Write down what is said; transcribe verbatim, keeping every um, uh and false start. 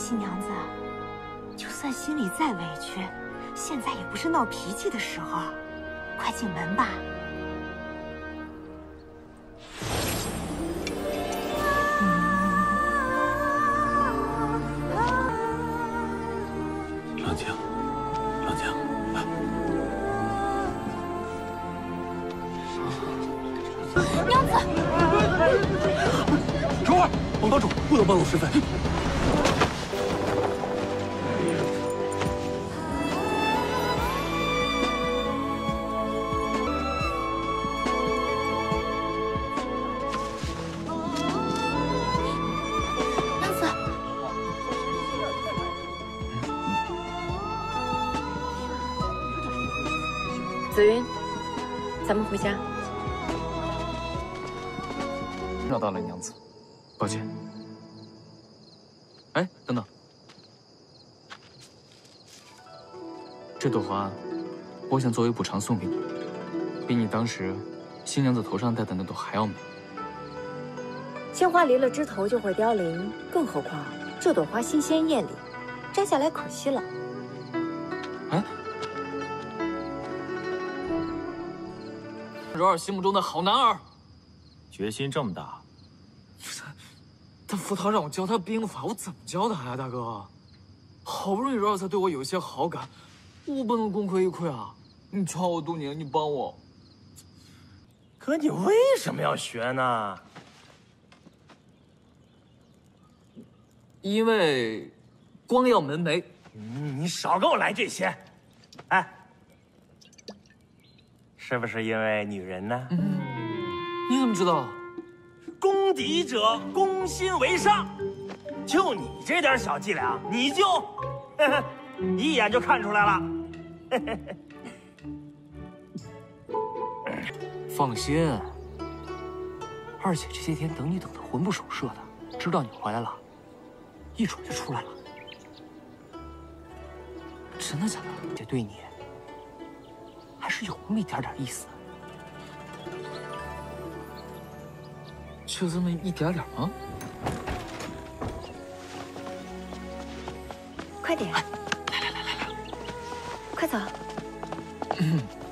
新娘子，就算心里再委屈，现在也不是闹脾气的时候，快进门吧。 冷静，冷静，来。 娘子， 等会儿，王帮主不能暴露身份。 紫云，咱们回家。 绕到了娘子，抱歉。哎，等等，这朵花，我想作为补偿送给你，比你当时新娘子头上戴的那朵还要美。 鲜花离了枝头就会凋零，更何况这朵花新鲜艳丽，摘下来可惜了。 哎。 柔儿心目中的好男儿， 决心这么大。 但福涛让我教他兵法，我怎么教他呀，大哥？好不容易柔儿才对我有一些好感，我不能功亏一篑啊！你教我多年，你帮我。 可你为什么要学呢？ 因为光耀门楣。 嗯，你少给我来这些。哎。 是不是因为女人呢？ 嗯，你怎么知道？ 攻敌者攻心为上，就你这点小伎俩，你就呵呵一眼就看出来了。 放心，二姐这些天等你等得魂不守舍的，知道你回来了，一准就出来了。真的假的？姐对你。 还是有那么一点点意思，就这么一点点吗？ 快点！来来来来来，快走！嗯